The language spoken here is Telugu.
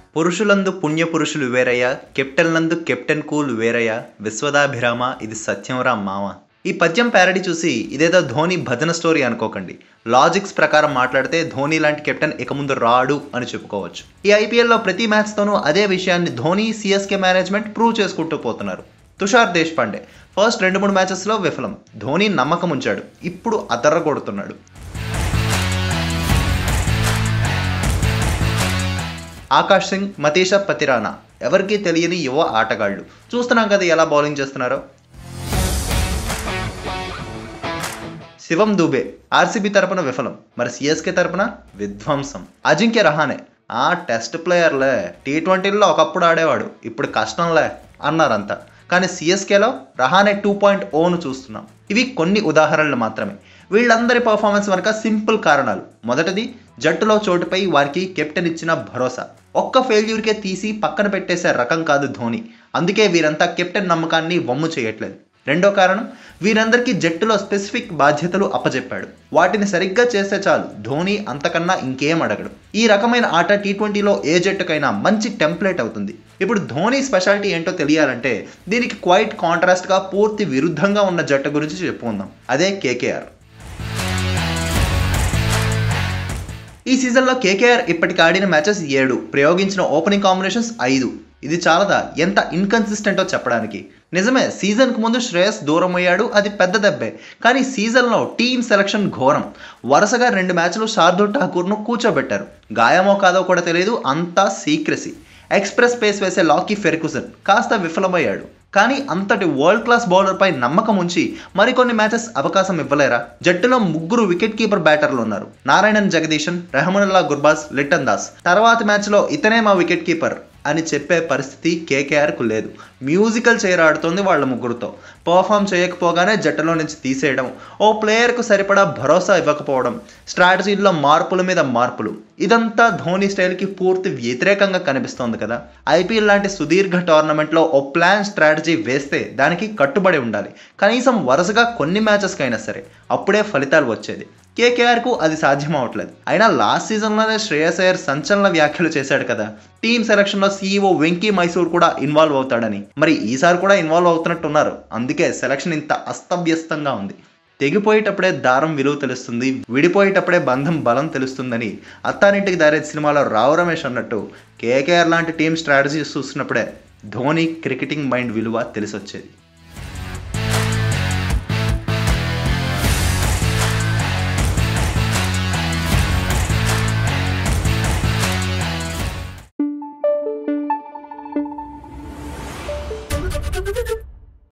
పురుషులందు పుణ్య పురుషులు వేరయ్య, కెప్టెన్లందు కెప్టెన్ కూల్ వేరయ్య, విశ్వదాభిరామ ఇది సత్యంరా మామ. ఈ పద్యం ప్యారడీ చూసి ఇదేదో ధోని భజన స్టోరీ అనుకోకండి. లాజిక్స్ ప్రకారం మాట్లాడితే ధోని లాంటి కెప్టెన్ ఇక ముందు రాడు అని చెప్పుకోవచ్చు. ఈ ఐపీఎల్లో ప్రతి మ్యాచ్తోనూ అదే విషయాన్ని ధోని, సిఎస్కే మేనేజ్మెంట్ ప్రూవ్ చేసుకుంటూ పోతున్నారు. తుషార్ దేశ్పాండే ఫస్ట్ 2-3 మ్యాచెస్లో విఫలం. ధోని నమ్మకం ఉంచాడు, ఇప్పుడు అదర్రగొడుతున్నాడు. ఆకాష్ సింగ్, మతీషా పతిరానా ఎవరికీ తెలియని యువ ఆటగాళ్లు. చూస్తున్నాం కదా ఎలా బౌలింగ్ చేస్తున్నారో. శివం దూబే ఆర్సీబీ తరపున విఫలం, మరి సిఎస్కే తరపున విధ్వంసం. అజింక్య రహానే టెస్ట్ ప్లేయర్లే, T20లో ఒకప్పుడు ఆడేవాడు, ఇప్పుడు కష్టంలే అన్నారంతా. కానీ సిఎస్కేలో రహానే 2.0ను చూస్తున్నాం. ఇవి కొన్ని ఉదాహరణలు మాత్రమే. వీళ్ళందరి పర్ఫార్మెన్స్ వెనక సింపుల్ కారణాలు. మొదటిది, జట్టులో చోటుపై వారికి కెప్టెన్ ఇచ్చిన భరోసా. ఒక్క ఫెయిల్యూర్కే తీసి పక్కన పెట్టేసే రకం కాదు ధోని. అందుకే వీరంతా కెప్టెన్ నమ్మకాన్ని వమ్ము చేయట్లేదు. రెండో కారణం, వీరందరికీ జట్టులో స్పెసిఫిక్ బాధ్యతలు అప్పచెప్పాడు. వాటిని సరిగ్గా చేస్తే చాలు, ధోని అంతకన్నా ఇంకేం అడగడు. ఈ రకమైన ఆట T20లో ఏ జట్టుకైనా మంచి టెంప్లెట్ అవుతుంది. ఇప్పుడు ధోని స్పెషాలిటీ ఏంటో తెలియాలంటే దీనికి క్వైట్ కాంట్రాస్ట్గా పూర్తి విరుద్ధంగా ఉన్న జట్టు గురించి చెప్పుకుందాం. అదే కేకేఆర్. ఈ సీజన్లో కేకేఆర్ ఇప్పటికి ఆడిన మ్యాచెస్ 7, ప్రయోగించిన ఓపెనింగ్ కాంబినేషన్స్ 5. ఇది చాలదా ఎంత ఇన్కన్సిస్టెంటో చెప్పడానికి? నిజమే, సీజన్కు ముందు శ్రేయస్ దూరం అయ్యాడు, అది పెద్ద దెబ్బే. కానీ సీజన్లో టీమ్ సెలక్షన్ ఘోరం. వరుసగా 2 మ్యాచ్లు శార్దూల్ ఠాకూర్ను కూర్చోబెట్టారు. గాయమో కాదో కూడా తెలియదు, అంతా సీక్రెసీ. ఎక్స్ప్రెస్ పేస్ వేసే లాకీ ఫెర్గుసన్ కాస్త విఫలమయ్యాడు. కానీ అంతటి వరల్డ్ క్లాస్ బౌలర్పై నమ్మకం ఉంచి మరికొన్ని మ్యాచెస్ అవకాశం ఇవ్వలేరా? జట్టులో 3 వికెట్ కీపర్ బ్యాటర్లు ఉన్నారు. నారాయణన్ జగదీశన్, రెహమానుల్లా గుర్బాజ్, లిట్టన్ దాస్. తర్వాత మ్యాచ్లో ఇతనే మా వికెట్ కీపర్ అని చెప్పే పరిస్థితి కేకేఆర్కు లేదు. మ్యూజికల్ చైర్ ఆడుతోంది వాళ్ళ 3తో. పర్ఫామ్ చేయకపోగానే జట్టులో నుంచి తీసేయడం, ఓ ప్లేయర్కు సరిపడా భరోసా ఇవ్వకపోవడం, స్ట్రాటజీల్లో మార్పుల మీద మార్పులు, ఇదంతా ధోని స్టైల్కి పూర్తి వ్యతిరేకంగా కనిపిస్తోంది కదా. ఐపీఎల్ లాంటి సుదీర్ఘ టోర్నమెంట్లో ఓ ప్లాన్ స్ట్రాటజీ వేస్తే దానికి కట్టుబడి ఉండాలి. కనీసం వరుసగా కొన్ని మ్యాచెస్కైనా సరే, అప్పుడే ఫలితాలు వచ్చేది. కేకేఆర్కు అది సాధ్యం అవట్లేదు. అయినా లాస్ట్ సీజన్లోనే శ్రేయస్ అయ్యర్ సంచలన వ్యాఖ్యలు చేశాడు కదా, టీమ్ సెలక్షన్లో సీఈఓ వెంకీ మైసూర్ కూడా ఇన్వాల్వ్ అవుతాడని. మరి ఈసారి కూడా ఇన్వాల్వ్ అవుతున్నట్టున్నారు. అందుకే సెలక్షన్ ఇంత అస్తవ్యస్తంగా ఉంది. తెగిపోయేటప్పుడే దారం విలువ తెలుస్తుంది, విడిపోయేటప్పుడే బంధం బలం తెలుస్తుందని అత్తారింటికి దారే సినిమాలో రావు రమేష్ అన్నట్టు కేకేఆర్ లాంటి టీమ్ స్ట్రాటజీస్ చూస్తున్నప్పుడే ధోని క్రికెటింగ్ మైండ్ విలువ తెలిసొచ్చేది. Thank you.